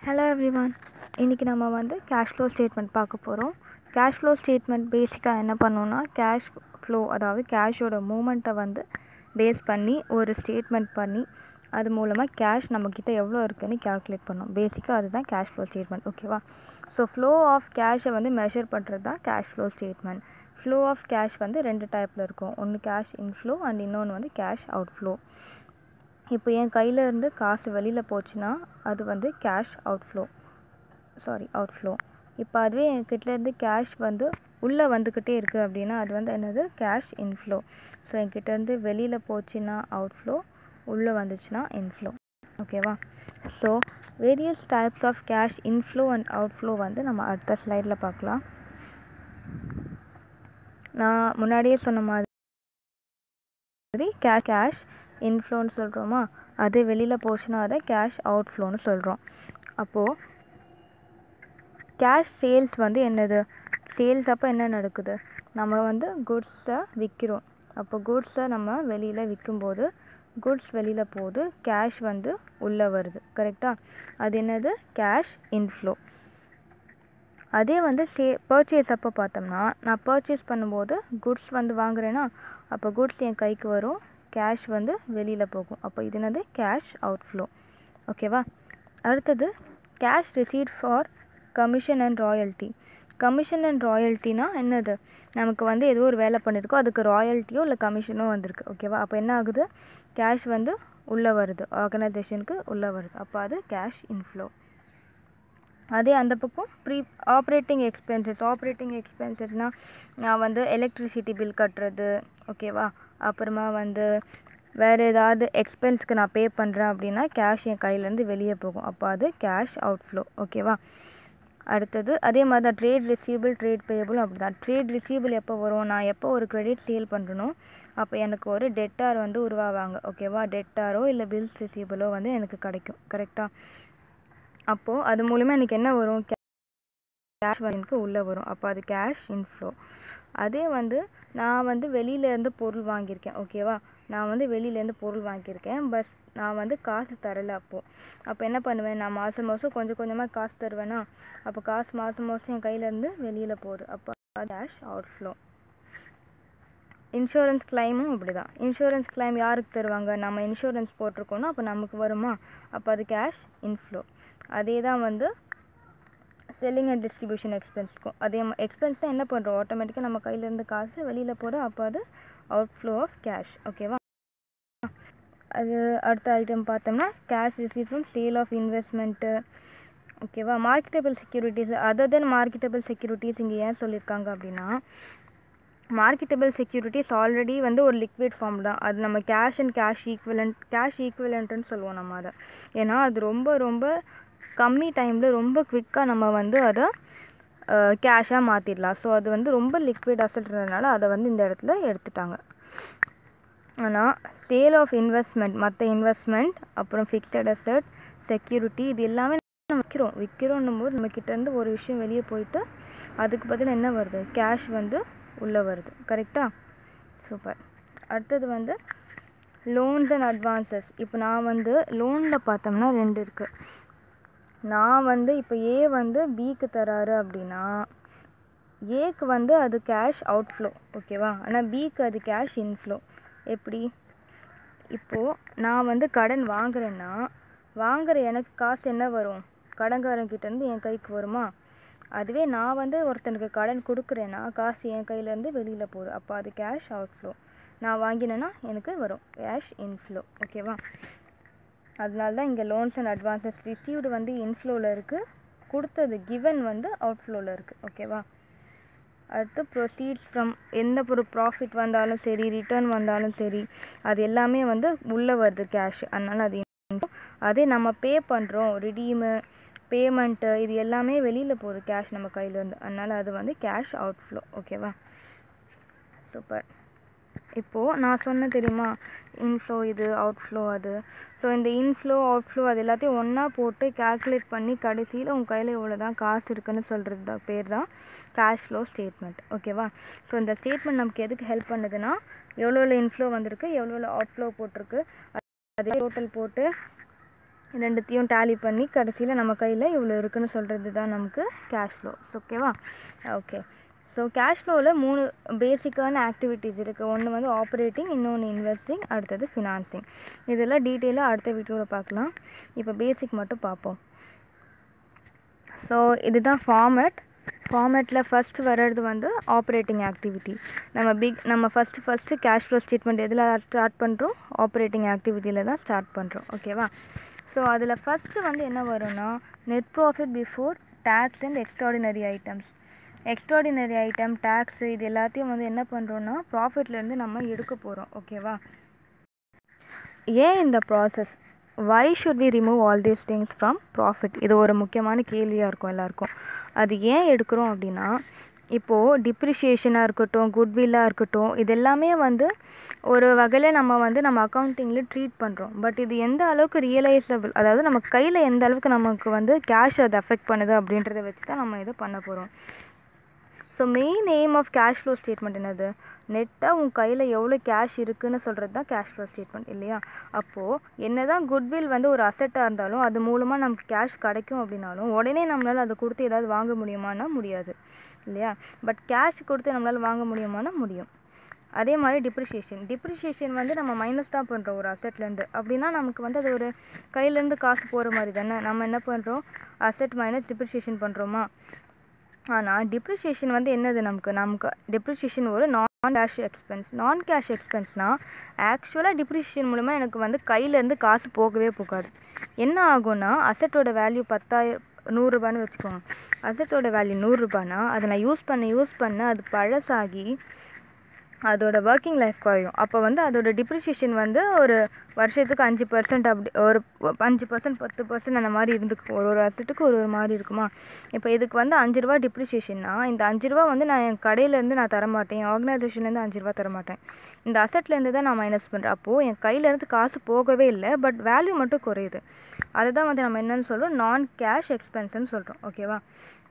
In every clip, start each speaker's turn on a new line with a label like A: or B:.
A: Hello everyone. இன்றைக்கி நம்ம வந்து கேஷ் ஃப்ளோ ஸ்டேட்மெண்ட் பார்க்க போகிறோம். கேஷ் ஃப்ளோ ஸ்டேட்மெண்ட் பேசிக்காக என்ன பண்ணோன்னா, கேஷ் ஃப்ளோ அதாவது கேஷோட மூமெண்ட்டை வந்து பேஸ் பண்ணி ஒரு ஸ்டேட்மெண்ட் பண்ணி அது மூலமாக கேஷ் நம்மக்கிட்ட எவ்வளோ இருக்குதுன்னு கேல்குலேட் பண்ணோம். பேசிக்காக அதுதான் கேஷ் ஃப்ளோ ஸ்டேட்மெண்ட். ஓகேவா? ஸோ ஃப்ளோ ஆஃப் கேஷை வந்து மெஷர் பண்ணுறது தான் cash flow statement. Flow of cash வந்து ரெண்டு டைப்பில் இருக்கும். ஒன்று கேஷ் இன்ஃப்ளோ அண்ட் இன்னொன்று வந்து கேஷ் அவுட்ஃப்ளோ. இப்போ என் கையில் இருந்து காசு வெளியில் போச்சுன்னா அது வந்து கேஷ் அவுட்ஃப்ளோ. இப்போ அதுவே என்கிட்டேருந்து கேஷ் வந்து உள்ளே வந்துக்கிட்டே இருக்குது அப்படின்னா அது வந்து என்னது, கேஷ் இன்ஃப்ளோ. ஸோ என்கிட்டேருந்து வெளியில் போச்சுன்னா அவுட்ஃப்ளோ, உள்ளே வந்துச்சுன்னா இன்ஃப்ளோ. ஓகேவா? So various types of cash inflow and outflow வந்து நம்ம அடுத்த ஸ்லைடில் பார்க்கலாம். நான் முன்னாடியே சொன்ன மாதிரி கேஷ் இன்ஃப்ளோன்னு சொல்கிறோமா, அது வெளியில் போச்சுன்னா அதை கேஷ் அவுட்ஃப்ளோன்னு சொல்கிறோம். அப்போது கேஷ் சேல்ஸ் வந்து என்னது, சேல்ஸ் அப்போ என்ன நடக்குது, நம்ம வந்து குட்ஸை விற்கிறோம். அப்போ குட்ஸை நம்ம வெளியில் விற்கும்போது குட்ஸ் வெளியில் போகுது, கேஷ் வந்து உள்ளே வருது. கரெக்டாக? அது என்னது, கேஷ் இன்ஃப்ளோ. அதே வந்து பர்ச்சேஸ் அப்போ பார்த்தோம்னா, நான் பர்ச்சேஸ் பண்ணும்போது குட்ஸ் வந்து வாங்குறேன்னா அப்போ குட்ஸ் என் கைக்கு வரும், கேஷ் வந்து வெளியில் போகும். அப்போ இது என்னது, கேஷ் அவுட்ஃப்ளோ. ஓகேவா? அடுத்தது cash receipt for commission and royalty. Commission and ராயல்ட்டினா என்னது, நமக்கு வந்து ஏதோ ஒரு வேலை பண்ணியிருக்கோம், அதுக்கு ராயல்ட்டியோ இல்லை கமிஷனோ வந்திருக்கு. ஓகேவா? அப்போ என்ன ஆகுது, கேஷ் வந்து உள்ளே வருது, ஆர்கனைசேஷனுக்கு உள்ளே வருது. அப்போ அது கேஷ் இன்ஃப்ளோ. அதே அந்த பக்கம் ஆப்ரேட்டிங் எக்ஸ்பென்சஸ்னால் நான் வந்து எலக்ட்ரிசிட்டி பில் கட்டுறது, ஓகேவா, அப்புறமா வந்து வேறு ஏதாவது எக்ஸ்பென்ஸ்க்கு நான் பே பண்ணுறேன் அப்படின்னா கேஷ் என் கையிலேருந்து வெளியே போகும். அப்போ அது கேஷ் அவுட்ஃப்ளோ. ஓகேவா? அடுத்தது அதே மாதிரி தான் ட்ரேட் ரிசீபிள், ட்ரேட் பேயபிள் அப்படி தான். ட்ரேட் ரிசீபிள் எப்போ வரும், நான் எப்போ ஒரு கிரெடிட் சேல் பண்ணுறனோ அப்போ எனக்கு ஒரு டெட்டார் வந்து உருவாவாங்க. ஓகேவா? டெட்டாரோ இல்லை பில்ஸ் ரிசீபிளோ வந்து எனக்கு கிடைக்கும். கரெக்டாக? அப்போது அது மூலமாக எனக்கு என்ன வரும், கேஷ் எனக்கு உள்ளே வரும். அப்போ அது கேஷ் இன்ஃப்ளோ. அதே வந்து நான் வந்து வெளியிலேருந்து பொருள் வாங்கியிருக்கேன். ஓகேவா? நான் வந்து வெளியிலேருந்து பொருள் வாங்கியிருக்கேன், பட் நான் வந்து காசு தரலை. அப்போ என்ன பண்ணுவேன், நான் மாதம் கொஞ்சம் கொஞ்சமாக காசு தருவேன்னா அப்போ காசு மாதம் என் கையிலேருந்து வெளியில் போகுது. அப்போ கேஷ் அவுட்ஃப்ளோ. இன்சூரன்ஸ் கிளைமும் இப்படி தான். இன்சூரன்ஸ் கிளைம் யாருக்கு தருவாங்க, நம்ம இன்சூரன்ஸ் போட்டிருக்கோன்னா அப்போ நமக்கு வருமா, அப்போ அது கேஷ் இன்ஃப்ளோ. அதே தான் வந்து செல்லிங் அண்ட் டிஸ்ட்ரிபியூஷன் எக்ஸ்பென்ஸ்க்கும் அதே எக்ஸ்பென்ஸ் தான் என்ன பண்ணுறோம், ஆட்டோமேட்டிக்காக நம்ம கையிலேருந்து காசு வெளியில் போகிறோம். அப்போ அது அவுட்ஃப்ளோ ஆஃப் கேஷ். ஓகேவா? அது அடுத்த ஐட்டம் பார்த்தோம்னா cash receive from sale of investment. ஓகேவா? Marketable securities, other then marketable securities இங்கே ஏன் சொல்லியிருக்காங்க அப்படின்னா, மார்க்கெட்டபிள் செக்யூரிட்டிஸ் ஆல்ரெடி வந்து ஒரு லிக்விட் ஃபார்ம் தான். அது நம்ம கேஷ் அண்ட் கேஷ் ஈக்குவலண்ட்டுன்னு சொல்லுவோம் நம்ம அதை. ஏன்னா அது ரொம்ப ரொம்ப கம்மி டைமில் ரொம்ப குவிக்காக நம்ம வந்து அதை கேஷாக மாற்றிடலாம். ஸோ அது வந்து ரொம்ப லிக்விட் அசட்ன்றதுனால அதை வந்து இந்த இடத்துல எடுத்துட்டாங்க. ஆனால் சேல் ஆஃப் இன்வெஸ்ட்மெண்ட், மற்ற இன்வெஸ்ட்மெண்ட், அப்புறம் ஃபிக்ஸட் அசட், செக்யூரிட்டி, இது எல்லாமே நம்ம விற்கிறோன்னும் போது நம்மக்கிட்டேருந்து ஒரு விஷயம் வெளியே போயிட்டு அதுக்கு பதில் என்ன வருது, கேஷ் வந்து உள்ளே வருது. கரெக்டாக? சூப்பர். அடுத்தது வந்து லோன்ஸ் அண்ட் அட்வான்சஸ். இப்போ நான் வந்து லோனில் பார்த்தோம்னா ரெண்டு இருக்குது. நான் வந்து இப்போ ஏ வந்து பிக்கு தராரு அப்படின்னா ஏக்கு வந்து அது கேஷ் அவுட்ஃப்ளோ. ஓகேவா? ஆனால் பிக்கு அது கேஷ் இன்ஃப்ளோ. எப்படி, இப்போது நான் வந்து கடன் வாங்குறேன்னா வாங்குகிற எனக்கு காசு என்ன வரும், கடன்காரங்கிட்டேருந்து என் கைக்கு வருமா. அதுவே நான் வந்து ஒருத்தனுக்கு கடன் கொடுக்குறேன்னா காசு என் கையிலேருந்து வெளியில் போகுது. அப்போ அது கேஷ் அவுட்ஃப்ளோ. நான் வாங்கினேன்னா எனக்கு வரும் கேஷ் இன்ஃப்ளோ. ஓகேவா? அதனால தான் இங்கே லோன்ஸ் அண்ட் அட்வான்சஸ் ரிசீவ்டு வந்து இன்ஃப்ளோவில் இருக்குது, கொடுத்தது கிவன் வந்து அவுட்ஃப்ளோவில் இருக்குது. ஓகேவா? அடுத்து ப்ரொசீட்ஸ் ஃப்ரம், எந்த ஒரு ப்ராஃபிட் வந்தாலும் சரி, ரிட்டர்ன் வந்தாலும் சரி, அது எல்லாமே வந்து உள்ளே வருது கேஷ். அதனால் அது அதே நம்ம பே பண்ணுறோம், ரிடீமு, பேமெண்ட்டு, இது எல்லாமே வெளியில் போகுது கேஷ் நம்ம கையிலேருந்து. அதனால் அது வந்து கேஷ் அவுட்ஃப்ளோ. ஓகேவா? சூப்பர். இப்போது நான் சொன்ன தெரியுமா, இன்ஃப்ளோ இது, அவுட்ஃப்ளோ அது. ஸோ இந்த இன்ஃப்ளோ அவுட்ஃப்ளோ அது எல்லாத்தையும் ஒன்றா போட்டு கேல்குலேட் பண்ணி கடைசியில் உங்கள் கையில் இவ்வளோ தான் காசு இருக்குன்னு சொல்கிறது தான் பேர் தான் கேஷ் ஃப்ளோ ஸ்டேட்மெண்ட். ஓகேவா? ஸோ இந்த ஸ்டேட்மெண்ட் நமக்கு எதுக்கு ஹெல்ப் பண்ணுதுன்னா, எவ்வளோ இன்ஃப்ளோ வந்திருக்கு, எவ்வளோ அவுட்ஃப்ளோ போட்டிருக்கு, அது டோட்டல் போட்டு ரெண்டுத்தையும் டேலி பண்ணி கடைசியில் நம்ம கையில் இவ்வளோ இருக்குன்னு சொல்கிறது தான் நமக்கு கேஷ் ஃப்ளோ. ஓகேவா? ஓகே. ஸோ கேஷ் ஃப்ளோவில் 3 பேசிக்கான ஆக்டிவிட்டீஸ் இருக்குது. ஒன்று வந்து ஆப்ரேட்டிங், இன்னொன்று இன்வெஸ்டிங், அடுத்தது ஃபினான்சிங். இதெல்லாம் டீட்டெயிலாக அடுத்த வீடியோவில் பார்க்கலாம். இப்போ பேசிக் மட்டும் பார்ப்போம். ஸோ இதுதான் ஃபார்மேட்டில் ஃபஸ்ட்டு வர்றது வந்து ஆப்ரேட்டிங் ஆக்டிவிட்டி. நம்ம ஃபஸ்ட்டு கேஷ் ஃப்ளோ ஸ்டேட்மெண்ட் எதில் ஸ்டார்ட் பண்ணுறோம்? ஆப்ரேட்டிங் ஆக்டிவிட்டியில் தான் ஸ்டார்ட் பண்ணுறோம். ஓகேவா? ஸோ அதில் ஃபஸ்ட்டு வந்து என்ன வரும்னா net profit before tax and extraordinary items. Extraordinary item, tax, இது எல்லாத்தையும் வந்து என்ன பண்ணுறோன்னா ப்ராஃபிட்லேருந்து நம்ம எடுக்க போகிறோம். ஓகேவா? ஏன் இந்த process? Why should we remove all these things from profit? இது ஒரு முக்கியமான கேள்வியாக இருக்கும் எல்லாருக்கும். அது ஏன் எடுக்கிறோம் அப்படின்னா, இப்போது டிப்ரிஷியேஷனாக இருக்கட்டும், குட்வில்லாக இருக்கட்டும், இது எல்லாமே வந்து ஒரு வகையில் நம்ம அக்கௌண்டிங்கில் ட்ரீட் பண்ணுறோம். பட் இது எந்த அளவுக்கு ரியலைசபிள், அதாவது நம்ம கையில் எந்த அளவுக்கு நமக்கு வந்து கேஷ் அது அஃபெக்ட் பண்ணுது அப்படின்றத வச்சு தான் நம்ம இதை பண்ண போகிறோம். So main aim of cash flow statement என்னது? நெட்டாக உன் கையில் எவ்வளோ கேஷ் இருக்குதுன்னு சொல்கிறது தான் கேஷ் ஃப்ளோ ஸ்டேட்மெண்ட் இல்லையா? அப்போது என்ன தான் குட்வில் வந்து ஒரு அசெட்டாக இருந்தாலும் அது மூலமாக நமக்கு கேஷ் கிடைக்கும் அப்படின்னாலும் உடனே நம்மளால் அதை கொடுத்து ஏதாவது வாங்க முடியுமானா முடியாது இல்லையா? பட் கேஷ் கொடுத்து நம்மளால் வாங்க முடியுமானா முடியும். அதே மாதிரி டிப்ரிஷியேஷன் வந்து நம்ம மைனஸ் தான் பண்ணுறோம் ஒரு அசெட்லேருந்து. அப்படின்னா நமக்கு வந்து அது ஒரு கையிலேருந்து காசு போகிற மாதிரி தானே. நம்ம என்ன பண்ணுறோம்? அசெட் மைனஸ் டிப்ரிஷியேஷன் பண்ணுறோமா? ஆனால் டிப்ரிஷியேஷன் வந்து என்னது? நமக்கு டிப்ரிஷியேஷன் ஒரு நான் கேஷ் எக்ஸ்பென்ஸ்னால் ஆக்சுவலாக டிப்ரிஷியேஷன் மூலமாக எனக்கு வந்து கையிலேருந்து காசு போகவே போகாது. என்ன ஆகும்னா அசெட்டோட வேல்யூ 100 ரூபான்னு வச்சுக்கோங்க. அசெட்டோட வேல்யூ 100 ரூபானா அதை நான் யூஸ் பண்ண அது பழசாகி அதோட ஒர்க்கிங் லைஃப் குறையும். அப்போ வந்து அதோட டிப்ரிஷியேஷன் வந்து ஒரு வருஷத்துக்கு 5% அப்படி ஒரு 5% 10% அந்த மாதிரி இருந்துக்கும். ஒரு அசெட்டுக்கு ஒரு மாதிரி இருக்குமா? இப்போ இதுக்கு வந்து 5 ரூபா டிப்ரிஷியேஷன்னா இந்த 5 ரூபா வந்து நான் என் கடையிலேருந்து நான் தரமாட்டேன், என் ஆர்கனைசேஷன்லேருந்து 5 ரூபா தரமாட்டேன், இந்த அசெட்லேருந்து தான் நான் மைனஸ் பண்ணுறேன். அப்போது என் கையிலேருந்து காசு போகவே இல்லை, பட் வேல்யூ மட்டும் குறையுது. அதை தான் வந்து நம்ம என்னென்னு சொல்கிறோம்? நான் கேஷ் எக்ஸ்பென்ஸ்ன்னு சொல்கிறோம். ஓகேவா?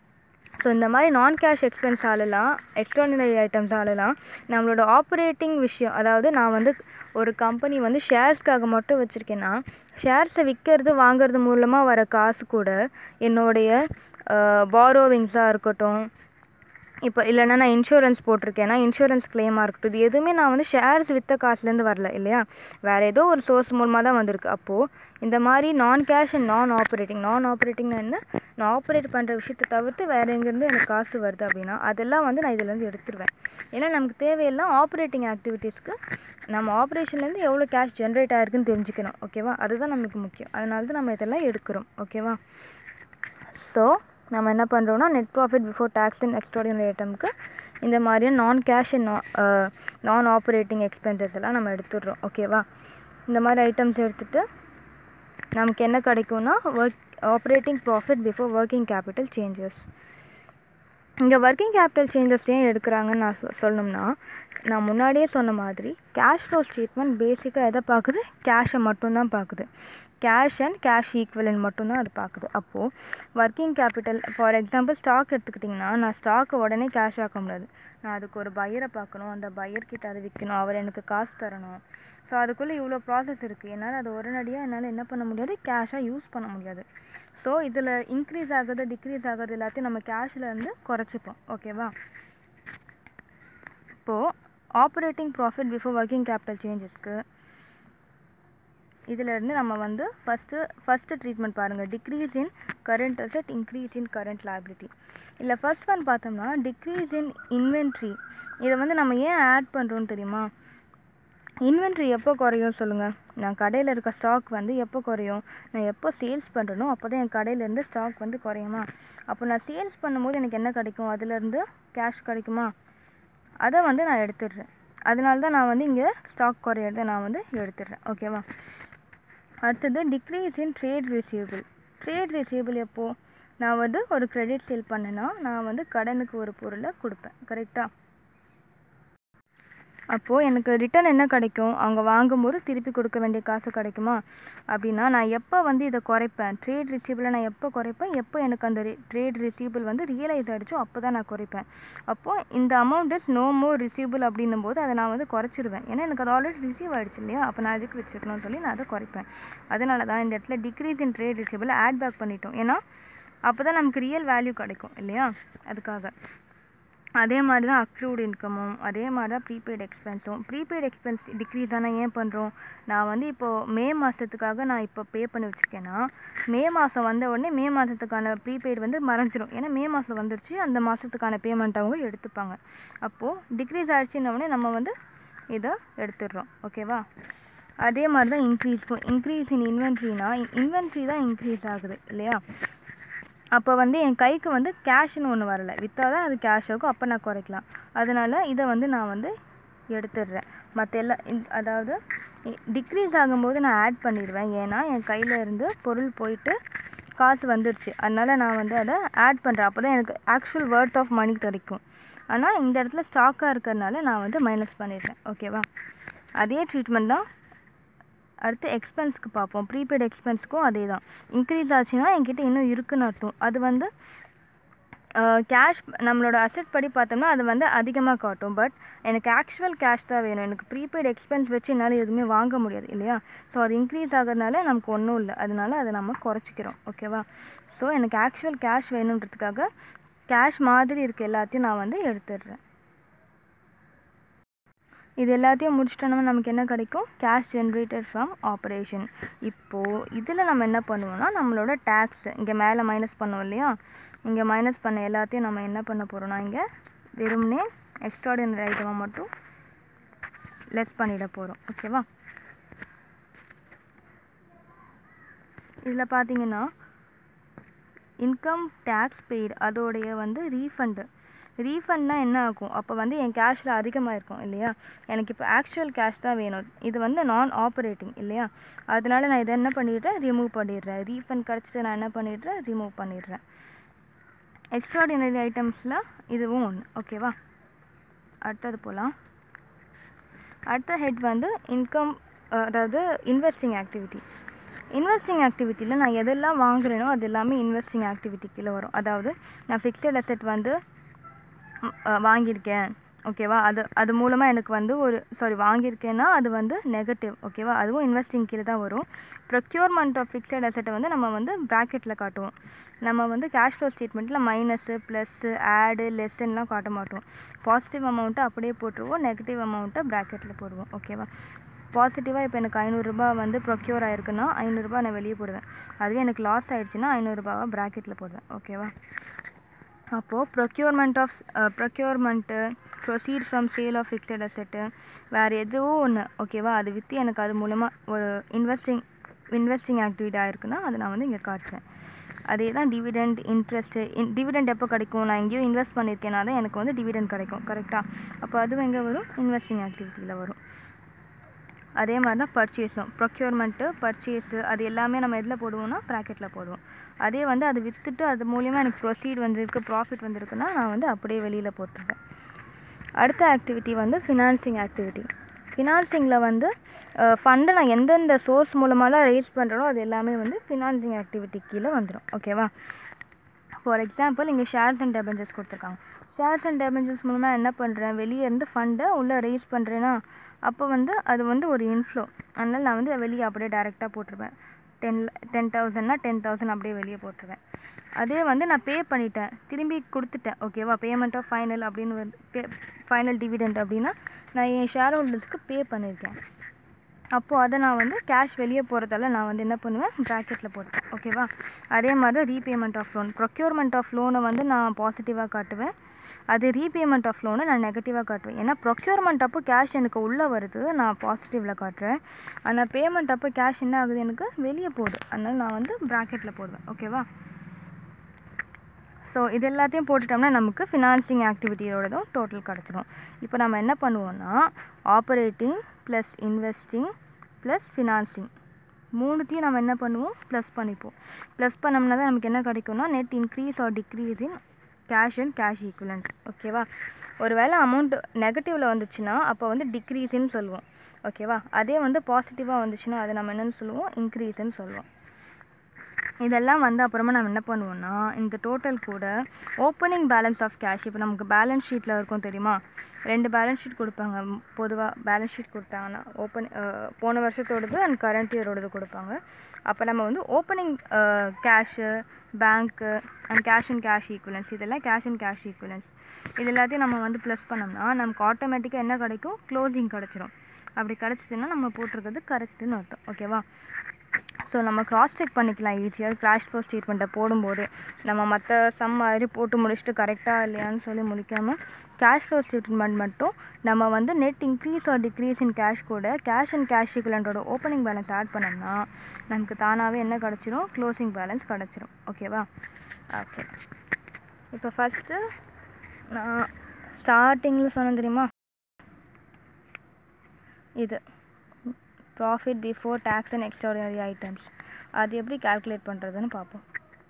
A: ஸோ இந்த மாதிரி நான் கேஷ் எக்ஸ்பென்ஸ் ஆளலாம், எக்ஸ்ட்ராடினரி ஐட்டம்ஸ் ஆளலாம். நம்மளோட ஆப்ரேட்டிங் விஷயம், அதாவது நான் வந்து ஒரு கம்பெனி வந்து ஷேர்ஸ்க்காக மட்டும் வச்சுருக்கேன்னா ஷேர்ஸை விற்கிறது வாங்கிறது மூலமாக வர காசு கூட என்னுடைய பாரோவிங்ஸாக இருக்கட்டும், இப்போ இல்லைன்னா நான் இன்சூரன்ஸ் போட்டிருக்கேன்னா இன்சூரன்ஸ் கிளைமாக இருக்கட்டும், இது எதுவுமே நான் வந்து ஷேர்ஸ் விற்ற காசுலேருந்து வரல இல்லையா? வேறு ஏதோ ஒரு சோர்ஸ் மூலமாக தான் வந்திருக்கு. அப்போது இந்த மாதிரி நான் கேஷ் அண்ட் நான் ஆப்ரேட்டிங்னா என்ன? நான் ஆப்ரேட் பண்ணுற விஷயத்தை தவிர்த்து வேறு எங்கேருந்து எனக்கு காசு வருது அப்படின்னா அதெல்லாம் வந்து நான் இதிலேருந்து எடுத்துருவேன். ஏன்னா நமக்கு தேவையெல்லாம் ஆப்ரேட்டிங் ஆக்டிவிட்டீஸ்க்கு நம்ம ஆப்ரேஷன்லேருந்து எவ்வளோ கேஷ் ஜென்ரேட் ஆகிருக்குன்னு தெரிஞ்சுக்கணும். ஓகேவா? அதுதான் நமக்கு முக்கியம். அதனால தான் நம்ம இதெல்லாம் எடுக்கிறோம். ஓகேவா? ஸோ நம்ம என்ன பண்ணுறோன்னா net profit before tax and extraordinary ஐட்டமுக்கு இந்த மாதிரியான non cash and non operating expenses எல்லாம் நம்ம எடுத்துடுறோம். ஓகேவா? இந்த மாதிரி ஐட்டம்ஸ் எடுத்துகிட்டு நமக்கு என்ன கிடைக்கும்னா operating profit before working capital changes. இங்கே ஒர்க்கிங் கேபிட்டல் சேஞ்சஸ் ஏன் எடுக்கிறாங்கன்னு நான் சொல்லணும்னா, நான் முன்னாடியே சொன்ன மாதிரி கேஷ் ஃப்ளோ ஸ்டேட்மெண்ட் பேசிக்காக எதை பார்க்குது? கேஷை மட்டும்தான் பார்க்குது. கேஷ் அண்ட் கேஷ் ஈக்குவலன்ட் மட்டும்தான் அது பார்க்குது. அப்போது working capital, for example stock எடுத்துக்கிட்டிங்கன்னா நான் ஸ்டாக்கை உடனே கேஷ் ஆக்க முடியாது. நான் அதுக்கு ஒரு பையரை பார்க்கணும், அந்த பையர்கிட்ட அதை விற்கணும், அவர் எனக்கு காசு தரணும். ஸோ அதுக்குள்ளே இவ்வளோ ப்ராசஸ் இருக்குது. என்னால் அது உடனடியாக என்னால் என்ன பண்ண முடியாது? கேஷாக யூஸ் பண்ண முடியாது. ஸோ இதில் இன்க்ரீஸ் ஆகுது டிக்ரீஸ் ஆகுது எல்லாத்தையும் நம்ம கேஷில் இருந்து குறைச்சிப்போம். ஓகேவா? இப்போது operating profit before working capital சேஞ்சஸ்க்கு இதிலேருந்து நம்ம வந்து ஃபஸ்ட்டு ட்ரீட்மெண்ட் பாருங்கள். Decrease in current asset, increase in current liability. இல்லை ஃபர்ஸ்ட் ஒன் பார்த்தோம்னா டிக்ரீஸ் இன் இன்வென்ட்ரி. இதை வந்து நம்ம ஏன் ஆட் பண்ணுறோன்னு தெரியுமா? இன்வென்ட்ரி எப்போ குறையும் சொல்லுங்கள்? நான் கடையில் இருக்க ஸ்டாக் வந்து எப்போ குறையும்? நான் எப்போ சேல்ஸ் பண்ணுறனோ அப்போ தான் என் கடையிலேருந்து ஸ்டாக் வந்து குறையுமா? அப்போ நான் சேல்ஸ் பண்ணும்போது எனக்கு என்ன கிடைக்கும்? அதுலேருந்து கேஷ் கிடைக்குமா? அதை வந்து நான் எடுத்துடுறேன். அதனால தான் நான் வந்து இங்கே ஸ்டாக் குறையிறதை நான் வந்து எடுத்துடுறேன். ஓகேவா? அடுத்தது டிக்ரீஸ் இன் ட்ரேட் ரிசீவபிள் எப்போது? நான் வந்து ஒரு கிரெடிட் சேல் பண்ணேன்னா நான் வந்து கடனுக்கு ஒரு பொருளை கொடுப்பேன். கரெக்டாக? அப்போது எனக்கு ரிட்டர்ன் என்ன கிடைக்கும், அவங்க வாங்கும்போது திருப்பி கொடுக்க வேண்டிய காசு கிடைக்குமா அப்படின்னா, நான் எப்போ வந்து இதை குறைப்பேன், ட்ரேட் ரிசீபிளை நான் எப்போ குறைப்பேன், எப்போ எனக்கு அந்த ட்ரேட் ரிசீபிள் வந்து ரியலைஸ் ஆகிடுச்சோ அப்போ தான் நான் குறைப்பேன். அப்போது இந்த amount is no more receivable அப்படின்னும் போது அதை நான் வந்து குறைச்சிருவேன். ஏன்னா எனக்கு அது ஆல்ரெடி ரிசீவ் ஆகிடுச்சு இல்லையா, அப்போ நான் அதுக்கு வச்சுக்கணும்னு சொல்லி நான் அதை குறைப்பேன். அதனால தான் இந்த இடத்துல decrease in trade receivable add back பண்ணிட்டோம். ஏன்னா அப்போ தான் நமக்கு ரியல் வேல்யூ கிடைக்கும் இல்லையா, அதுக்காக. அதே மாதிரி தான் அக்ரூட் இன்கமும், அதே மாதிரி தான் ப்ரீபெய்ட் எக்ஸ்பென்ஸும். ப்ரீபெய்ட் எக்ஸ்பென்ஸ் டிக்ரீஸ் தானே ஏன் பண்ணுறோம், நான் வந்து இப்போது மே மாதத்துக்காக நான் இப்போ பே பண்ணி வச்சுருக்கேன்னா, மே மாதம் வந்த உடனே மே மாதத்துக்கான ப்ரீபெய்ட் வந்து மறைஞ்சிரும். ஏன்னா மே மாதம் வந்துருச்சு, அந்த மாதத்துக்கான பேமெண்ட் அவங்க எடுத்துப்பாங்க. அப்போது டிக்ரீஸ் ஆகிடுச்சின்னொடனே நம்ம வந்து இதை எடுத்துடுறோம். ஓகேவா. அதே மாதிரி தான் இன்க்ரீஸ்க்கும். இன்க்ரீஸ் இன் இன்வென்ட்ரினா இன்வென்ட்ரி தான் இன்க்ரீஸ் ஆகுது இல்லையா, அப்போ வந்து என் கைக்கு வந்து கேஷ்னு ஒன்று வரலை, விற்றா தான் அது கேஷ் ஆகும், அப்போ நான் குறைக்கலாம். அதனால் இதை வந்து நான் வந்து எடுத்துடுறேன். மற்ற எல்லா அதாவது டிக்ரீஸ் ஆகும்போது நான் ஆட் பண்ணிடுவேன். ஏன்னா என் கையில் இருந்து பொருள் போயிட்டு காசு வந்துடுச்சு, அதனால் நான் வந்து அதை ஆட் பண்ணுறேன். அப்போ தான் எனக்கு ஆக்சுவல் வேர்த் ஆஃப் மணி கிடைக்கும். ஆனால் இந்த இடத்துல ஸ்டாக்காக இருக்கிறதுனால நான் வந்து மைனஸ் பண்ணிடுறேன். ஓகேவா. அதே ட்ரீட்மெண்ட் தான் அடுத்து எக்ஸ்பென்ஸ்க்கு பார்ப்போம். ப்ரீபெய்ட் எக்ஸ்பென்ஸ்க்கும் அதே தான். இன்க்ரீஸ் ஆச்சுன்னா என்கிட்ட இன்னும் இருக்குன்னு அர்த்தம். அது வந்து கேஷ் நம்மளோட அசெட் படி பார்த்தோம்னா அது வந்து அதிகமாக காட்டும். பட் எனக்கு ஆக்சுவல் கேஷ் தான் வேணும். எனக்கு ப்ரீபெய்ட் எக்ஸ்பென்ஸ் வச்சு என்னால் எதுவுமே வாங்க முடியாது இல்லையா. ஸோ அது இன்க்ரீஸ் ஆகிறதுனால நமக்கு ஒன்றும் இல்லை, அதனால அதை நம்ம குறைச்சிக்கிறோம். ஓகேவா. ஸோ எனக்கு ஆக்சுவல் கேஷ் வேணுன்றதுக்காக கேஷ் மாதிரி இருக்க எல்லாத்தையும் நான் வந்து எடுத்துடுறேன். இது எல்லாத்தையும் முடிச்சிட்டோம்னா நமக்கு என்ன கிடைக்கும், கேஷ் ஜென்ரேட்டட் ஃப்ரம் ஆப்ரேஷன். இப்போது இதில் நம்ம என்ன பண்ணுவோம்னா, நம்மளோட டேக்ஸ் இங்கே மேலே மைனஸ் பண்ணுவோம் இல்லையா, இங்கே மைனஸ் பண்ண எல்லாத்தையும் நம்ம என்ன பண்ண போகிறோம்னா, இங்கே வெறும்னே எக்ஸ்ட்ராடினரி ஐட்டமை மட்டும் லெஸ் பண்ணிட போகிறோம். ஓகேவா. இதில் பார்த்தீங்கன்னா இன்கம் டேக்ஸ் பெய்டு அதோடைய வந்து ரீஃபண்ட்னா என்ன ஆகும், அப்போ வந்து என் கேஷில் அதிகமாக இருக்கும் இல்லையா. எனக்கு இப்போ ஆக்சுவல் கேஷ் தான் வேணும். இது வந்து நான் ஆப்ரேட்டிங் இல்லையா, அதனால நான் இதை என்ன பண்ணிடுறேன், ரிமூவ் பண்ணிடுறேன். ரீஃபண்ட் கிடச்சிட்டு நான் என்ன பண்ணிடுறேன், ரிமூவ் பண்ணிடுறேன். எக்ஸ்ட்ராடினரி ஐட்டம்ஸில் இதுவும் ஒன்று. ஓகேவா. அடுத்தது போகலாம். அடுத்த ஹெட் வந்து இன்கம், அதாவது இன்வெஸ்டிங் ஆக்டிவிட்டி. இன்வெஸ்டிங் ஆக்டிவிட்டியில் நான் எதெல்லாம் வாங்குறேனோ அது எல்லாமே இன்வெஸ்டிங் ஆக்டிவிட்டி கீழே வரும். அதாவது நான் ஃபிக்ஸட் அசெட் வந்து வாங்கியிருக்கேன் ஓகேவா, அது மூலமாக எனக்கு வந்து வாங்கியிருக்கேன்னா அது வந்து நெகட்டிவ். ஓகேவா, அதுவும் இன்வெஸ்டிங் கீழே தான் வரும். ப்ரொக்யூர்மெண்ட் ஆஃப் ஃபிக்ஸட் அசெட்டை வந்து நம்ம வந்து ப்ராக்கெட்டில் காட்டுவோம். நம்ம வந்து கேஷ் ஃப்ளோ ஸ்டேட்மெண்ட்டில் மைனஸு ப்ளஸ்ஸு ஆடு லெஸ்ஸுன்னெலாம் காட்ட மாட்டோம். பாசிட்டிவ் அமௌண்ட்டை அப்படியே போட்டுருவோம், நெகட்டிவ் அமௌண்ட்டை ப்ராக்கெட்டில் போடுவோம். ஓகேவா. பாசிட்டிவாக இப்போ எனக்கு 500 ரூபா வந்து ப்ரொக்யூர் ஆகிருக்குன்னா 500 ரூபா நான் வெளியே போடுவேன். அதுவே எனக்கு லாஸ் ஆகிடுச்சுன்னா 500 ரூபாவை ப்ராக்கெட்டில் போடுவேன். ஓகேவா. அப்போது procurement proceed from sale of fixed asset வேறு எதுவும் ஒன்று. ஓகேவா, அது விற்று எனக்கு அது மூலமாக ஒரு இன்வெஸ்டிங் ஆக்டிவிட்டி ஆகிருக்குன்னா அதை நான் வந்து இங்கே காட்டுறேன். அதே தான் டிவிடெண்ட் இன்ட்ரெஸ்ட்டு. டிவிடெண்ட் எப்போ கிடைக்கும், நான் எங்கேயோ இன்வெஸ்ட் பண்ணியிருக்கேன்னா தான் எனக்கு வந்து டிவிடெண்ட் கிடைக்கும். கரெக்டாக. அப்போ அதுவும் எங்கே வரும், இன்வெஸ்டிங் ஆக்டிவிட்டியில் வரும். அதே மாதிரி தான் பர்ச்சேஸும். ப்ரொக்யூர்மெண்ட்டு பர்ச்சேஸு அது எல்லாமே நம்ம எதில் போடுவோம்னா ப்ராக்கெட்டில் போடுவோம். அதே வந்து அது விற்றுட்டு அது மூலிமா எனக்கு ப்ரொசீட் வந்திருக்கு, ப்ராஃபிட் வந்திருக்குன்னா நான் வந்து அப்படியே வெளியில் போட்டுருவேன். அடுத்த ஆக்டிவிட்டி வந்து ஃபினான்சிங் ஆக்டிவிட்டி. ஃபினான்சிங்கில் வந்து ஃபண்டை நான் எந்தெந்த சோர்ஸ் மூலமாலாம் ரைஸ் பண்ணுறனோ அது எல்லாமே வந்து ஃபினான்சிங் ஆக்டிவிட்டி கீழே வந்துடும். ஓகேவா. ஃபார் எக்ஸாம்பிள் இங்கே ஷேர்ஸ் அண்ட் டெபெஞ்சர்ஸ் கொடுத்துருக்காங்க. ஷேர்ஸ் அண்ட் டெபெஞ்சர்ஸ் மூலமாக என்ன பண்ணுறேன், வெளியே இருந்து ஃபண்டை உள்ளே ரைஸ் பண்ணுறேன்னா அப்போ வந்து அது வந்து ஒரு இன்ஃப்ளோ. அதனால் நான் வந்து வெளியே அப்படியே டேரெக்டாக போட்டுருவேன். 10,000னா 10,000 அப்படியே வெளியே போட்டுருவேன். அதே வந்து நான் பே பண்ணிட்டேன், திரும்பி கொடுத்துட்டேன். ஓகேவா, பேமெண்ட் ஆஃப் ஃபைனல் அப்படின்னு வந்து ஃபைனல் டிவிடெண்ட் அப்படின்னா நான் என் ஷேர் ஹோல்டர்ஸ்க்கு பே பண்ணியிருக்கேன். அப்போது அதை நான் வந்து கேஷ் வெளியே போகிறதால நான் வந்து என்ன பண்ணுவேன், ப்ராக்கெட்டில் போட்டேன். ஓகேவா. அதே மாதிரி repayment of loan. Procurement of லோனை வந்து நான் பாசிட்டிவாக காட்டுவேன், அது ரீபேமெண்ட் ஆஃப் லோனை நான் நெகட்டிவாக காட்டுவேன். ஏன்னா ப்ரொக்யூர்மெண்ட் அப்போ கேஷ் எனக்கு உள்ளே வருது, நான் பாசிட்டிவில் காட்டுறேன். ஆனால் பேமெண்ட் அப்போ கேஷ் என்ன ஆகுது, எனக்கு வெளியே போகுது, அதனால் நான் வந்து ப்ராக்கெட்டில் போடுவேன். ஓகேவா. ஸோ இது எல்லாத்தையும் போட்டுட்டோம்னா நமக்கு ஃபினான்சிங் ஆக்டிவிட்டியோடதும் டோட்டல் கிடச்சிடும். இப்போ நம்ம என்ன பண்ணுவோம்னா operating plus investing plus financing மூணுத்தையும் நம்ம என்ன பண்ணுவோம், ப்ளஸ் பண்ணிப்போம். ப்ளஸ் பண்ணோம்னா தான் நமக்கு என்ன கிடைக்கும்னா net increase or decrease in cash and cash equivalent. ஓகேவா. ஒருவேளை அமௌண்ட் நெகட்டிவில் வந்துச்சுன்னா அப்போ வந்து டிக்ரீஸ்ன்னு சொல்லுவோம். ஓகேவா? அதே வந்து பாசிட்டிவாக வந்துச்சுன்னா அது நம்ம என்னென்னு சொல்லுவோம், இன்க்ரீஸ்ன்னு சொல்லுவோம். இதெல்லாம் வந்து அப்புறமா நம்ம என்ன பண்ணுவோம்னா, இந்த டோட்டல் கூட ஓப்பனிங் பேலன்ஸ் ஆஃப் கேஷ், இப்போ நமக்கு பேலன்ஸ் ஷீட்டில் இருக்கும் தெரியுமா, 2 பேலன்ஸ் ஷீட் கொடுப்பாங்க. பொதுவாக பேலன்ஸ் ஷீட் கொடுத்தாங்கன்னா போன வருஷத்தோடது அண்ட் கரண்ட் இயரோடது கொடுப்பாங்க. அப்போ நம்ம வந்து opening cash, bank and cash equivalence, இதெல்லாம் கேஷ் அண்ட் கேஷ் ஈக்குவலன்ஸ், இது எல்லாத்தையும் நம்ம வந்து ப்ளஸ் பண்ணோம்னா நமக்கு ஆட்டோமேட்டிக்காக என்ன கிடைக்கும், க்ளோசிங் கிடச்சிரும். அப்படி கிடச்சிதுன்னா நம்ம போட்டிருக்கிறது கரெக்டுன்னு அர்த்தம். ஓகேவா? ஸோ நம்ம கிராஸ் செக் பண்ணிக்கலாம் ஈஸியாக. கேஷ் ஃப்ளோ ஸ்டேட்மெண்ட்டை போடும்போது நம்ம மற்ற சம் மாதிரி போட்டு முடிச்சுட்டு கரெக்டாக இல்லையான்னு சொல்லி முடிக்காமல் கேஷ் ஃப்ளோ ஸ்டேட்மெண்ட் மட்டும் நம்ம வந்து net increase or decrease in cash கூட கேஷ் அண்ட் கேஷ் ஈக்குவலண்டோட ஓப்பனிங் பேலன்ஸ் ஆட் பண்ணோம்னா நமக்கு தானாகவே என்ன கிடச்சிரும், க்ளோசிங் பேலன்ஸ் கிடச்சிரும். ஓகேவா? ஓகே, இப்போ ஃபஸ்ட்டு நான் ஸ்டார்டிங்கில் சொன்னேன் தெரியுமா, இது profit before tax and extraordinary items, அது எப்படி கால்குலேட் பண்ணுறதுன்னு பார்ப்போம்.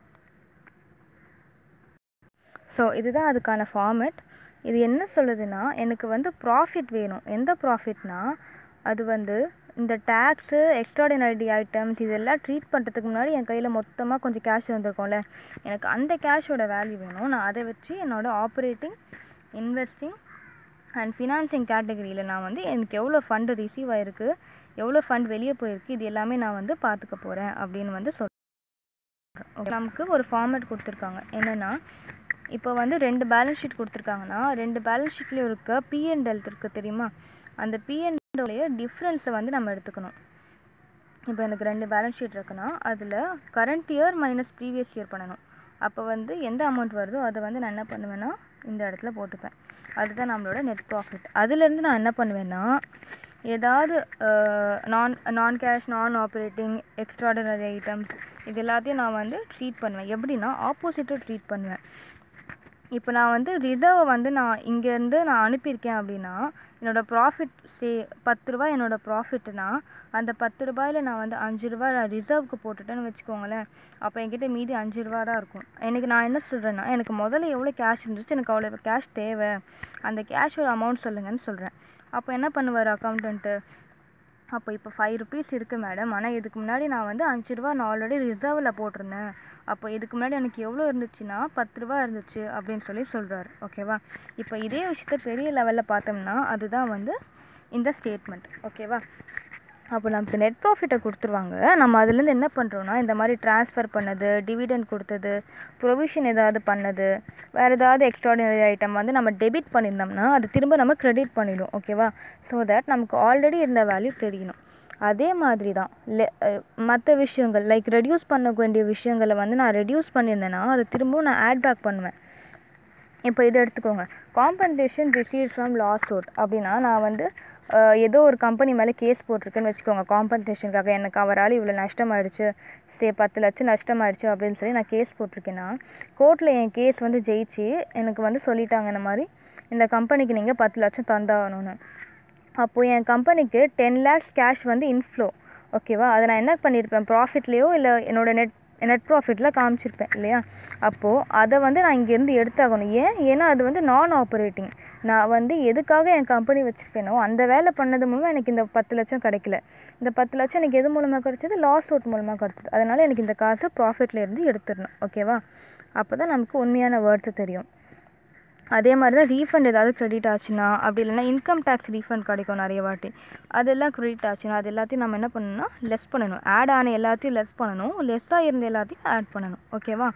A: ஸோ இதுதான் அதுக்கான ஃபார்மேட். இது என்ன சொல்லுதுன்னா, எனக்கு வந்து ப்ராஃபிட் வேணும். எந்த ப்ராஃபிட்னா, அது வந்து இந்த டேக்ஸு, எக்ஸ்ட்ராடினரி ஐட்டம்ஸ் இதெல்லாம் ட்ரீட் பண்ணுறதுக்கு முன்னாடி என் கையில் மொத்தமாக கொஞ்சம் கேஷ் இருந்திருக்கும்ல, எனக்கு அந்த கேஷோட வேல்யூ வேணும். நான் அதை வச்சு என்னோடய ஆப்ரேட்டிங், இன்வெஸ்டிங் அண்ட் ஃபினான்சிங் கேட்டகரியில் நான் வந்து எனக்கு எவ்வளோ ஃபண்டு ரிசீவ் ஆகிருக்கு, எவ்வளோ ஃபண்ட் வெளியே போயிருக்கு, இது எல்லாமே நான் வந்து பார்த்துக்க போகிறேன் அப்படின்னு வந்து சொல்கிறேன். நமக்கு ஒரு ஃபார்மேட் கொடுத்துருக்காங்க. என்னென்னா, இப்போ வந்து 2 பேலன்ஸ் ஷீட் கொடுத்துருக்காங்கன்னா 2 பேலன்ஸ் ஷீட்லேயும் இருக்க P&L இருக்குது தெரியுமா, அந்த P&L டிஃப்ரென்ஸை வந்து நம்ம எடுத்துக்கணும். இப்போ எனக்கு 2 பேலன்ஸ் ஷீட் இருக்குன்னா அதில் current year minus previous year பண்ணணும். அப்போ வந்து எந்த அமௌண்ட் வருதோ அதை வந்து நான் என்ன பண்ணுவேன்னா இந்த இடத்துல போட்டுப்பேன். அதுதான் நம்மளோட நெட் ப்ராஃபிட். அதுலேருந்து நான் என்ன பண்ணுவேன்னா, ஏதாவது நான் கேஷ், நான் ஆப்ரேட்டிங், எக்ஸ்ட்ராடினரி ஐட்டம்ஸ் இது எல்லாத்தையும் நான் வந்து ட்ரீட் பண்ணுவேன். எப்படின்னா ஆப்போசிட்டாக ட்ரீட் பண்ணுவேன். இப்போ நான் வந்து ரிசர்வை வந்து நான் இங்கேருந்து நான் அனுப்பியிருக்கேன் அப்படின்னா, என்னோடய ப்ராஃபிட் 10 ரூபா என்னோடய ப்ராஃபிட்னா, அந்த 10 ரூபாயில் நான் வந்து 5 ரூபா ரிசர்வுக்கு போட்டுட்டேன்னு வச்சுக்கோங்களேன். அப்போ என்கிட்ட மீதி 5 ரூபா தான் இருக்கும். எனக்கு நான் என்ன சொல்கிறேன்னா, எனக்கு முதல்ல எவ்வளோ கேஷ் இருந்துச்சு, எனக்கு அவ்வளோ கேஷ் தேவை, அந்த கேஷோட அமௌண்ட் சொல்லுங்கன்னு சொல்கிறேன். அப்போ என்ன பண்ணுவார் அக்கௌண்டன்ட்டு, அப்போ இப்போ 5 ருபீஸ் இருக்குது மேடம், ஆனால் இதுக்கு முன்னாடி நான் வந்து 5 ரூபா நான் ஆல்ரெடி ரிசர்வில் போட்டிருந்தேன், அப்போ இதுக்கு முன்னாடி எனக்கு எவ்வளோ இருந்துச்சுன்னா 10 ரூபா இருந்துச்சு அப்படின்னு சொல்கிறாரு. ஓகேவா? இப்போ இதே விஷயத்த பெரிய லெவலில் பார்த்தோம்னா அதுதான் வந்து இந்த ஸ்டேட்மெண்ட். ஓகேவா? அப்போ நமக்கு நெட் ப்ராஃபிட்டை கொடுத்துருவாங்க. நம்ம அதுலேருந்து என்ன பண்ணுறோன்னா, இந்த மாதிரி ட்ரான்ஸ்ஃபர் பண்ணது, டிவிடெண்ட் கொடுத்தது, ப்ரொவிஷன் ஏதாவது பண்ணது, வேறு ஏதாவது எக்ஸ்ட்ராடினரி ஐட்டம் வந்து நம்ம டெபிட் பண்ணியிருந்தோம்னா அது திரும்ப நம்ம கிரெடிட் பண்ணிடும். ஓகேவா? ஸோ தட் நமக்கு ஆல்ரெடி இருந்த வேல்யூ தெரியணும். அதே மாதிரி தான் மற்ற விஷயங்கள் லைக் ரெடியூஸ் பண்ண வேண்டிய விஷயங்களை வந்து நான் ரெடியூஸ் பண்ணியிருந்தேன்னா அது திரும்பவும் நான் ஆட் பேக் பண்ணுவேன். இப்போ இதை எடுத்துக்கோங்க, compensation received from loss out அப்படின்னா, நான் வந்து ஏதோ ஒரு கம்பெனி மேலே கேஸ் போட்டிருக்கேன்னு வச்சுக்கோங்க. காம்பன்சேஷனுக்காக எனக்கு அவரால் இவ்வளோ நஷ்டமாயிடுச்சு, 10 லட்சம் நஷ்டமாயிடுச்சு அப்படின்னு சொல்லி நான் கேஸ் போட்டிருக்கேன்னா, கோர்ட்டில் என் கேஸ் வந்து ஜெயிச்சு எனக்கு வந்து சொல்லிட்டாங்க இந்த மாதிரி இந்த கம்பெனிக்கு நீங்கள் 10 லட்சம் தந்தாகணும்னு. அப்போது என் கம்பெனிக்கு 10 lakhs கேஷ் வந்து இன்ஃப்ளோ. ஓகேவா? அதை நான் என்ன பண்ணியிருப்பேன், ப்ராஃபிட்லேயோ இல்லை என்னோட நெட் ப்ராஃபிட்டில் காமிச்சிருப்பேன் இல்லையா? அப்போது அதை வந்து நான் இங்கேருந்து எடுத்தாகணும். ஏன்னா அது வந்து நான் ஆப்ரேட்டிங். நான் வந்து எதுக்காக என் கம்பெனி வச்சுருப்பேனோ அந்த வேலை பண்ணது மூலமாக எனக்கு இந்த 10 லட்சம் கிடைக்கல. இந்த 10 லட்சம் எனக்கு எது மூலமாக கிடச்சிது, லாஸ் அவுட் மூலமாக கிடச்சிது. அதனால் எனக்கு இந்த காசு ப்ராஃபிட்லேருந்து எடுத்துடணும். ஓகேவா? அப்போ தான் நமக்கு உண்மையான வேர்ட்ஸு தெரியும். அதே மாதிரி தான் ரீஃபண்ட் ஏதாவது க்ரெடிட் ஆச்சுன்னா, அப்படி இல்லைன்னா இன்கம் டேக்ஸ் ரீஃபண்ட் கிடைக்கும் நிறைய வாட்டி, அதெல்லாம் க்ரெடிட் ஆச்சுன்னா அது எல்லாத்தையும் நம்ம என்ன பண்ணணும்னா லெஸ் பண்ணணும். ஆட் ஆன எல்லாத்தையும் லெஸ் பண்ணணும், லெஸ்ஸாக இருந்த எல்லாத்தையும் ஆட் பண்ணணும். ஓகேவா?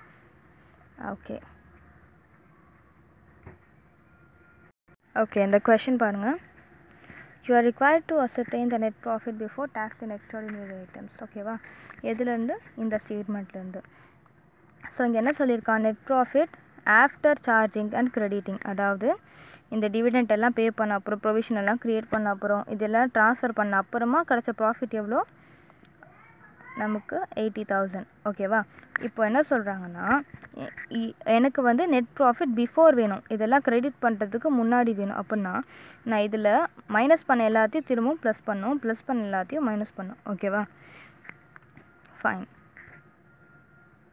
A: ஓகே இந்த கொஷின் பாருங்கள். You are required to ascertain the net profit before tax and extraordinary items. ஓகேவா? எதுலேருந்து, இந்த ஸ்டேட்மெண்ட்லேருந்து. ஸோ இங்கே என்ன சொல்லியிருக்கான், net profit after charging and கிரெடிட்டிங், அதாவது இந்த டிவிடெண்ட் எல்லாம் பே பண்ண அப்புறம், ப்ரொவிஷன் எல்லாம் க்ரியேட் பண்ண அப்புறம், இதெல்லாம் ட்ரான்ஸ்ஃபர் பண்ண அப்புறமா கிடச்ச ப்ராஃபிட் எவ்வளோ, நமக்கு 80,000. ஓகேவா? இப்போ என்ன சொல்கிறாங்கன்னா, எனக்கு வந்து நெட் ப்ராஃபிட் பிஃபோர் வேணும், இதெல்லாம் கிரெடிட் பண்ணுறதுக்கு முன்னாடி வேணும். அப்படின்னா நான் இதில் மைனஸ் பண்ண எல்லாத்தையும் திரும்பவும் ப்ளஸ் பண்ணணும், ப்ளஸ் பண்ண எல்லாத்தையும் மைனஸ் பண்ணணும். ஓகேவா? ஃபைன்,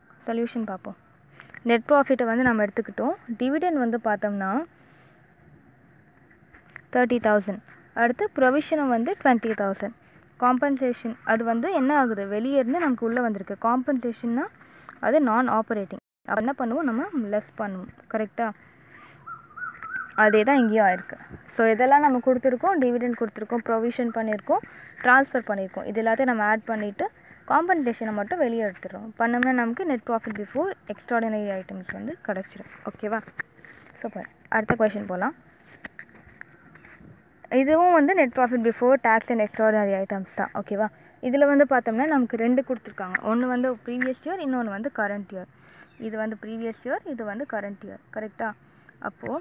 A: சொல்யூஷன் பார்ப்போம். நெட் ப்ராஃபிட்டை வந்து நம்ம எடுத்துக்கிட்டோம். டிவிடெண்ட் வந்து பார்த்தோம்னா 30,000. அடுத்து ப்ரொவிஷனும் வந்து 20,000. காம்பன்சேஷன் அது வந்து என்ன ஆகுது, வெளியே இருந்து நமக்கு உள்ளே வந்திருக்கு. காம்பன்சேஷன்னா அது நான் ஆப்ரேட்டிங். அப்போ என்ன பண்ணுவோம், நம்ம லெஸ் பண்ணுவோம். கரெக்டாக அதே தான் இங்கேயும் ஆயிருக்கு. ஸோ இதெல்லாம் நம்ம கொடுத்துருக்கோம், டிவிடெண்ட் கொடுத்துருக்கோம், ப்ரொவிஷன் பண்ணியிருக்கோம், ட்ரான்ஸ்ஃபர் பண்ணியிருக்கோம். இது எல்லாத்தையும் நம்ம ஆட் பண்ணிவிட்டு காம்பன்சேஷனை மட்டும் வெளியே எடுத்துடுறோம். பண்ணோம்னா நமக்கு net profit before extraordinary items வந்து கிடச்சிரும். ஓகேவா? சூப்பர். அடுத்த கொஷின் போகலாம். இதுவும் வந்து net profit before tax and extraordinary items தான். ஓகேவா? இதில் வந்து பார்த்தோம்னா நமக்கு 2 கொடுத்துருக்காங்க. ஒன்று வந்து ப்ரீவியஸ் இயர், இன்னொன்று வந்து கரண்ட் இயர். இது வந்து ப்ரீவியஸ் இயர், இது வந்து கரண்ட் இயர். கரெக்டாக? அப்போது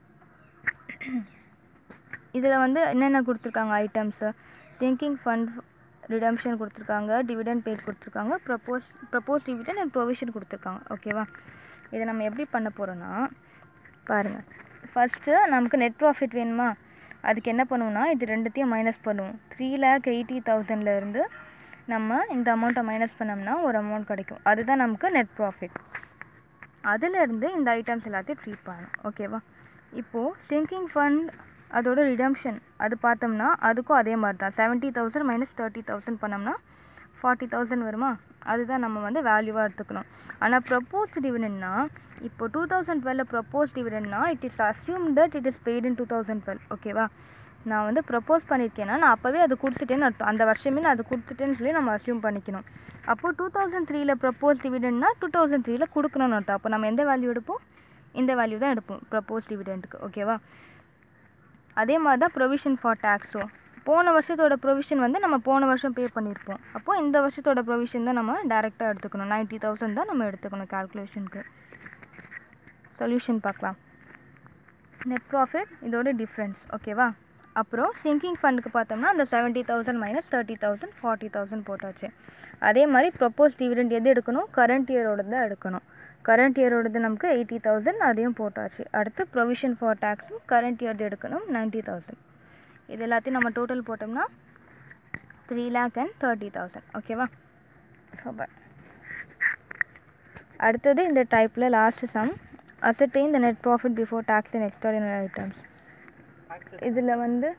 A: இதில் வந்து என்னென்ன கொடுத்துருக்காங்க ஐட்டம்ஸு, திங்கிங் ஃபண்ட் ரிடம்ஷன் கொடுத்துருக்காங்க, டிவிடெண்ட் பேட் கொடுத்துருக்காங்க, ப்ரப்போஸ் டிவிடெண்ட் அண்ட் ப்ரொவிஷன் கொடுத்துருக்காங்க. ஓகேவா? இதை நம்ம எப்படி பண்ண போகிறோன்னா பாருங்கள். ஃபஸ்ட்டு நமக்கு நெட் ப்ராஃபிட் வேணுமா, அதுக்கு என்ன பண்ணுவோம்னா இது ரெண்டுத்தையும் மைனஸ் பண்ணுவோம். 3,80,000 நம்ம இந்த அமௌண்ட்டை மைனஸ் பண்ணோம்னா ஒரு அமௌண்ட் கிடைக்கும். அதுதான் நமக்கு நெட் ப்ராஃபிட். அதிலேருந்து இந்த ஐட்டம்ஸ் எல்லாத்தையும் ட்ரீட் பண்ணணும். ஓகேவா? இப்போது சிங்கிங் ஃபண்ட் அதோட ரிடம்ஷன் அது பார்த்தோம்னா அதுக்கும் அதே மாதிரி தான். 70,000 மைனஸ் 30,000 பண்ணோம்னா 40,000 வருமா? அதுதான் நம்ம வந்து வேல்யூவாக எடுத்துக்கணும். ஆனால் ப்ரப்போஸ்ட் டிவிடெண்ட்னா இப்போ 2012 ப்ரப்போஸ் டிவிடெண்ட்னா it is assume that it is paid in 2012. ஓகேவா? நான் வந்து ப்ரப்போஸ் பண்ணியிருக்கேன்னா நான் அப்போவே அது கொடுத்துட்டேன்னு அர்த்தம். அந்த வருஷமே நான் அது கொடுத்துட்டேன்னு சொல்லி நம்ம அஸ்யூம் பண்ணிக்கணும். அப்போது 2003 ப்ரப்போஸ் டிவிடெண்ட்னா 2003 கொடுக்கணும்னு அர்த்தம். அப்போ நம்ம எந்த வேல்யூ எடுப்போம், இந்த வேல்யூ தான் எடுப்போம் ப்ரப்போஸ் டிவிடெண்ட்டுக்கு. ஓகேவா? அதே மாதிரி தான் ப்ரொவிஷன் ஃபார் டேக்ஸும். போன வருஷத்தோட ப்ரொவிஷன் வந்து நம்ம போன வருஷம் பே பண்ணியிருப்போம். அப்போது இந்த வருஷத்தோட ப்ரொவிஷன் தான் நம்ம டேரெக்டாக எடுத்துக்கணும். 90,000 தான் நம்ம எடுத்துக்கணும் கால்குலேஷனுக்கு. சொல்யூஷன் பார்க்கலாம். நெட் ப்ராஃபிட் இதோட டிஃப்ரென்ஸ். ஓகேவா? அப்புறம் சிங்கிங் ஃபண்டுக்கு பார்த்தோம்னா அந்த 70,000 மைனஸ் 30,000 40,000 போட்டாச்சு. அதே மாதிரி ப்ரப்போஸ் டிவிடெண்ட் எது எடுக்கணும், கரண்ட் இயரோட தான் எடுக்கணும். கரண்ட் இயரோடது நமக்கு 80,000, அதையும் போட்டாச்சு. அடுத்து ப்ரொவிஷன் ஃபார் டேக்ஸும் கரண்ட் இயர்து எடுக்கணும் 90,000. இது எல்லாத்தையும் நம்ம டோட்டல் போட்டோம்னா 3,30,000. ஓகேவா? சூப்பர். அடுத்தது இந்த டைப்பில் last sum, ascertain the net profit before tax and extraordinary items. இதில்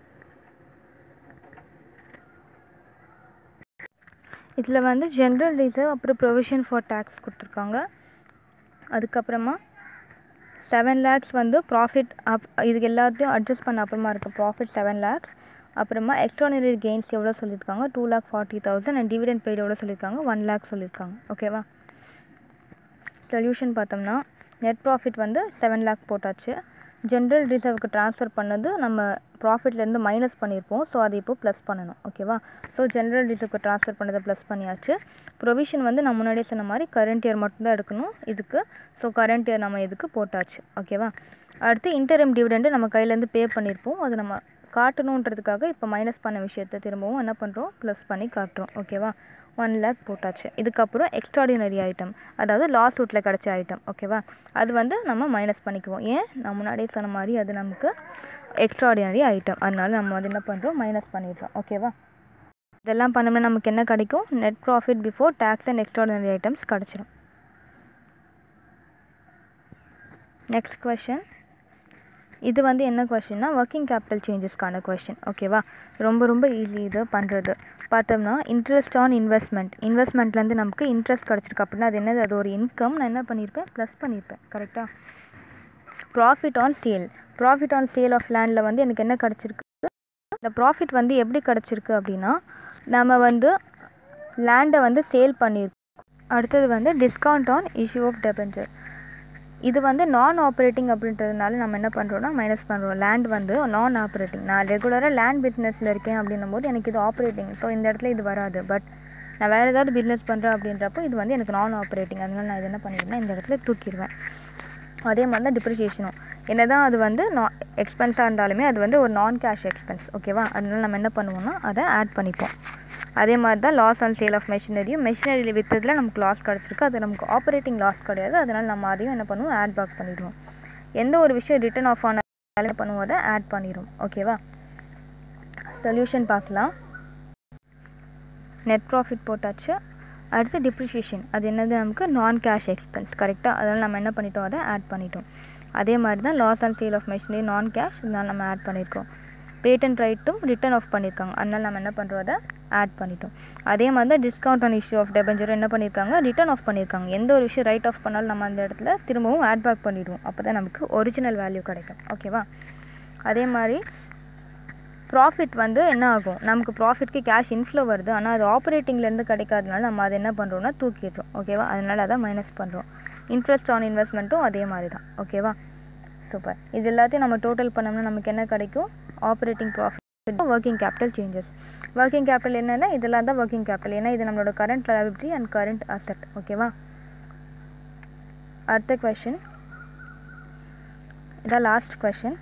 A: வந்து ஜென்ரல் ரிசர்வ் அப்புறம் ப்ரொவிஷன் ஃபார் டேக்ஸ் கொடுத்துருக்காங்க. அதுக்கப்புறமா 7 lakhs வந்து ப்ராஃபிட் இதுக்கு எல்லாத்தையும் அட்ஜஸ்ட் பண்ண அப்புறமா இருக்குது ப்ராஃபிட் 7 lakhs. அப்புறமா எக்ஸ்ட்ராடினரி கெயின்ஸ் எவ்வளோ சொல்லியிருக்காங்க 2,40,000 அண்ட் டிவிடெண்ட் பெய்டு எவ்வளோ சொல்லியிருக்காங்க 1 lakh சொல்லியிருக்காங்க. ஓகேவா? சொல்யூஷன் பார்த்தோம்னா நெட் ப்ராஃபிட் வந்து 7 lakh போட்டாச்சு. ஜென்ரல் ரிசர்வுக்கு ட்ரான்ஸ்ஃபர் பண்ணது நம்ம ப்ராஃபிட்லேருந்து மைனஸ் பண்ணியிருப்போம். ஸோ அது இப்போ ப்ளஸ் பண்ணணும். ஓகேவா? ஸோ ஜென்ரல் ரிசர்வுக்கு ட்ரான்ஸ்ஃபர் பண்ணதை ப்ளஸ் பண்ணியாச்சு. ப்ரொவிஷன் வந்து நம்ம முன்னாடியே சொன்ன மாதிரி கரண்ட் இயர் மட்டும்தான் எடுக்கணும் இதுக்கு. ஸோ கரண்ட் இயர் நம்ம இதுக்கு போட்டாச்சு. ஓகேவா? அடுத்து இன்டரிம் டிவிடெண்டு நம்ம கையிலேருந்து பே பண்ணியிருப்போம். அது நம்ம காட்டணுன்றதுக்காக இப்போ மைனஸ் பண்ண விஷயத்தை திரும்பவும் என்ன பண்ணுறோம், ப்ளஸ் பண்ணி காட்டுறோம். ஓகேவா? 1 lakh போட்டாச்சு. இதுக்கப்புறம் எக்ஸ்ட்ராடினரி ஐட்டம், அதாவது லாஸ் அவுட்டில் கிடச்ச ஐட்டம். ஓகேவா? அது வந்து நம்ம மைனஸ் பண்ணிக்குவோம். ஏன், நான் முன்னாடியே சொன்ன மாதிரி அது நமக்கு எக்ஸ்ட்ராடினரி ஐட்டம், அதனால நம்ம வந்து என்ன பண்ணுறோம், மைனஸ் பண்ணிடுறோம். ஓகேவா? இதெல்லாம் பண்ணோம்னா நமக்கு என்ன கிடைக்கும், net profit before tax and extraordinary items கிடச்சிடும். Next question. இது வந்து என்ன கொஷின்னா ஒர்க்கிங் கேபிட்டல் சேஞ்சஸ்க்கான கொஷின். ஓகேவா? ரொம்ப ஈஸி இது பண்ணுறது. பார்த்தோம்னா இன்ட்ரெஸ்ட் ஆன் இன்வெஸ்ட்மெண்ட்லேருந்து நமக்கு இன்ட்ரெஸ்ட் கிடச்சிருக்கு அப்படின்னா அது என்னது, அது ஒரு இன்கம். நான் என்ன பண்ணியிருப்பேன், ப்ளஸ் பண்ணியிருப்பேன். கரெக்டாக? ப்ராஃபிட் ஆன் சேல் ஆஃப் லேண்டில் வந்து எனக்கு என்ன கிடச்சிருக்கு, இந்த ப்ராஃபிட் வந்து எப்படி கிடச்சிருக்கு அப்படின்னா நம்ம வந்து லேண்டை வந்து சேல் பண்ணியிருக்கோம். அடுத்தது வந்து discount on issue of debenture. இது வந்து நான் ஆப்ரேட்டிங் அப்படின்றதுனால நம்ம என்ன பண்ணுறோன்னா மைனஸ் பண்ணுறோம். லேண்ட் வந்து நான் ஆப்ரேட்டிங், நான் ரெகுலராக லேண்ட் பிஸ்னஸில் இருக்கேன் அப்படின்னும் போது எனக்கு இது ஆப்ரேட்டிங். ஸோ இந்த இடத்துல இது வராது. பட் நான் வேறு ஏதாவது பிஸ்னஸ் பண்ணுறேன் அப்படின்றப்போ இது வந்து எனக்கு நான் ஆப்ரேட்டிங். அதனால நான் இது என்ன பண்ணிடுவேன்னா இந்த இடத்துல தூக்கிடுவேன். அதே மாதிரி தான் டிப்ரிஷியேஷனும், என்ன தான் அது வந்து எக்ஸ்பென்ஸாக இருந்தாலுமே அது வந்து ஒரு நான் கேஷ் எக்ஸ்பென்ஸ். ஓகேவா? அதனால நம்ம என்ன பண்ணுவோம்னா அதை ஆட் பண்ணிப்போம். அதே மாதிரி தான் லாஸ் ஆன் சேல் ஆஃப் மெஷினரியில் விற்றதில் நமக்கு லாஸ் கிடச்சிருக்கு, அது நமக்கு ஆப்ரேட்டிங் லாஸ் கிடையாது. அதனால் நம்ம அதையும் என்ன பண்ணுவோம், ஆட் பேக் பண்ணிடுவோம். எந்த ஒரு விஷயம் ரிட்டர்ன் ஆஃப் ஆன என்ன பண்ணுவோம், அதை ஆட் பண்ணிடுவோம். ஓகேவா? சொல்யூஷன் பார்க்கலாம். நெட் ப்ராஃபிட் போட்டாச்சு. அடுத்து டிப்ரிஷியேஷன், அது என்னது, நமக்கு நான் கேஷ் எக்ஸ்பென்ஸ். கரெக்டாக? அதனால் நம்ம என்ன பண்ணிட்டோம், அதை ஆட் பண்ணிட்டோம். அதே மாதிரி தான் loss on sale of machinery non cash, இதனால் நம்ம ஆட் பண்ணியிருக்கோம். பேட்டன்ட் ரைட்டும் ரிட்டர்ன் ஆஃப் பண்ணியிருக்காங்க. அதனால் நம்ம என்ன பண்ணுறோம், அதை ஆட் பண்ணிட்டோம். அதே மாதிரி தான் discount on issue of debenture என்ன பண்ணியிருக்காங்க, ரிட்டர்ன் ஆஃப் பண்ணியிருக்காங்க. எந்த ஒரு விஷயம் ரைட் ஆஃப் பண்ணாலும் நம்ம அந்த இடத்துல திரும்பவும் ஆட் பேக் பண்ணிவிடுவோம். அப்போ தான் நமக்கு ஒரிஜினல் வேல்யூ கிடைக்கும். ஓகேவா? அதே மாதிரி ப்ராஃபிட் வந்து என்ன ஆகும், நமக்கு ப்ராஃபிட்க்கு கேஷ் இன்ஃப்ளோ வருது, ஆனால் அது ஆப்ரேட்டிங்லேருந்து கிடைக்காதனால நம்ம அதை என்ன பண்ணுறோம்னா தூக்கிடுறோம். ஓகேவா? அதனால் அதை மைனஸ் பண்ணுறோம். இன்ட்ரெஸ்ட் ஆன் இன்வெஸ்ட்மெண்ட்டும் அதே மாதிரி தான். ஓகேவா? சூப்பர். இது எல்லாத்தையும் நம்ம டோட்டல் பண்ணோம்னா நமக்கு என்ன கிடைக்கும், operating profit, working capital changes. Working capital என்னென்னா இதெல்லாம் தான் ஒர்க்கிங் கேபிட்டல். ஏன்னா இது நம்மளோட current liability and current asset. ஓகேவா? அடுத்த கொஷின், இதான் லாஸ்ட் கொஷின்.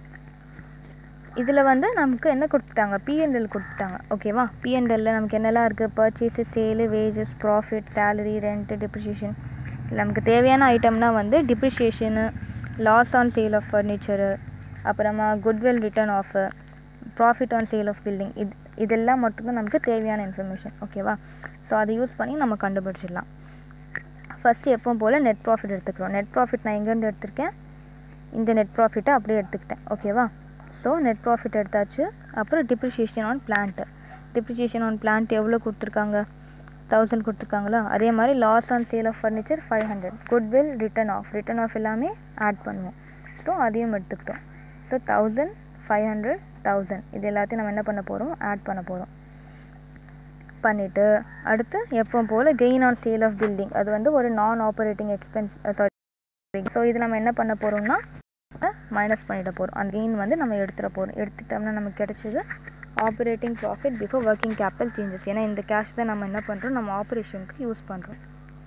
A: இதில் வந்து நமக்கு என்ன கொடுத்துட்டாங்க, P&L கொடுத்துட்டாங்க. ஓகேவா? P&Lல நமக்கு என்னெல்லாம் இருக்குது, purchase, sale, wages, profit, salary, rent, depreciation. நமக்கு தேவையான ஐட்டம்னா வந்து depreciation, loss on sale of furniture, அப்புறமா goodwill written off, profit on sale of building. இதெல்லாம் மட்டும்தான் நமக்கு தேவையான இன்ஃபர்மேஷன். ஓகேவா? ஸோ அதை யூஸ் பண்ணி நம்ம கண்டுபிடிச்சிடலாம். ஃபஸ்ட்டு எப்பவும் போல் நெட் ப்ராஃபிட் எடுத்துக்கிறோம். நெட் ப்ராஃபிட் நான் எங்கேருந்து எடுத்திருக்கேன், இந்த நெட் ப்ராஃபிட்டை அப்படியே எடுத்துக்கிட்டேன். ஓகேவா? ஸோ நெட் ப்ராஃபிட் எடுத்தாச்சு. அப்புறம் depreciation on plant. Depreciation on plant எவ்வளோ கொடுத்துருக்காங்க, 1000 கொடுத்துருக்காங்களா? அதே மாதிரி loss on sale of furniture 500. Goodwill written off எல்லாமே ஆட் பண்ணுவோம். ஸோ அதையும் எடுத்துக்கிட்டோம். ஸோ 1000, 500, 1000 இது எல்லாத்தையும் நம்ம என்ன பண்ண போகிறோம், ஆட் பண்ண போகிறோம். பண்ணிவிட்டு அடுத்து எப்பவும் போல் gain on sale of building, அது வந்து ஒரு நான் ஆப்ரேட்டிங் எக்ஸ்பென்ஸ். சாரி, ஸோ இது நம்ம என்ன பண்ண போகிறோம்னா மைனஸ் பண்ணிட போகிறோம். அந்த கெயின் வந்து நம்ம எடுத்துகிட போகிறோம். எடுத்துட்டோம்னா நமக்கு கிடைச்சது operating profit before working capital changes. ஏன்னா இந்த கேஷ் தான் நம்ம என்ன பண்ணுறோம், நம்ம ஆப்ரேஷனுக்கு யூஸ் பண்ணுறோம்.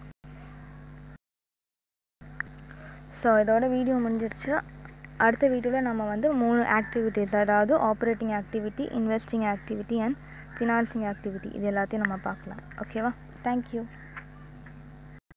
A: ஸோ இதோட வீடியோ முடிஞ்சிருச்சு. அடுத்த வீடியோவில் நம்ம வந்து 3 ஆக்டிவிட்டீஸ், அதாவது operating activity, investing activity and financing activity, இது எல்லாத்தையும் நம்ம பார்க்கலாம். ஓகேவா? தேங்க்யூ.